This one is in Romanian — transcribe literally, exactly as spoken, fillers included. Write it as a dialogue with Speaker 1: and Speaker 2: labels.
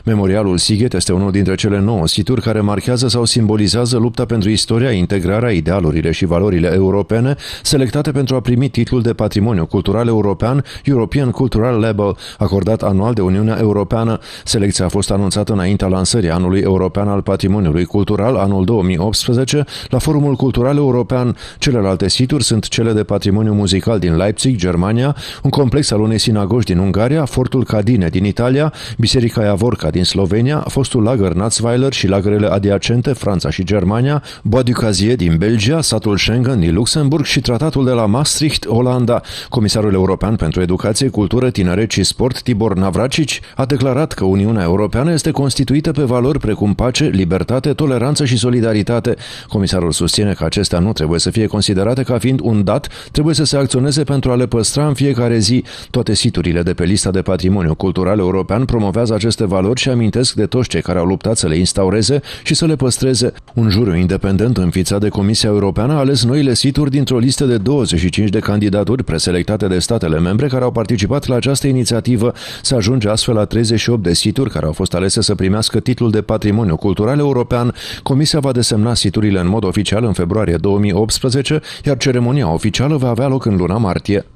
Speaker 1: Memorialul Sighet este unul dintre cele nouă situri care marchează sau simbolizează lupta pentru istoria, integrarea, idealurile și valorile europene, selectate pentru a primi titlul de Patrimoniu Cultural European, European Cultural Label, acordat anual de Uniunea Europeană. Selecția a fost anunțată înaintea lansării Anului European al Patrimoniului Cultural, anul două mii optsprezece, la Forumul Cultural European. Celelalte situri sunt cele de patrimoniu muzical din Leipzig, Germania, un complex al unei sinagogi din Ungaria, Fortul Cadine din Italia, Biserica Javorca din Slovenia, fostul lagăr Natzweiler și lagărele adiacente, Franța și Germania, Bois du Cazier din Belgia, satul Schengen din Luxemburg și tratatul de la Maastricht, Olanda. Comisarul European pentru Educație, Cultură, Tineret și Sport, Tibor Navracsics, a declarat că Uniunea Europeană este constituită pe valori precum pace, libertate, toleranță și solidaritate. Comisarul susține că acestea nu trebuie să fie considerate ca fiind un dat, trebuie să se acționeze pentru a le păstra în fiecare zi. Toate siturile de pe lista de patrimoniu cultural european promovează aceste valori și amintesc de toți cei care au luptat să le instaureze și să le păstreze. Un juriu independent înființat de Comisia Europeană a ales noile situri dintr-o listă de douăzeci și cinci de candidaturi preselectate de statele membre care au participat la această inițiativă. Se ajunge astfel la treizeci și opt de situri care au fost alese să primească titlul de Patrimoniu Cultural European. Comisia va desemna siturile în mod oficial în februarie două mii optsprezece, iar ceremonia oficială va avea loc în luna martie.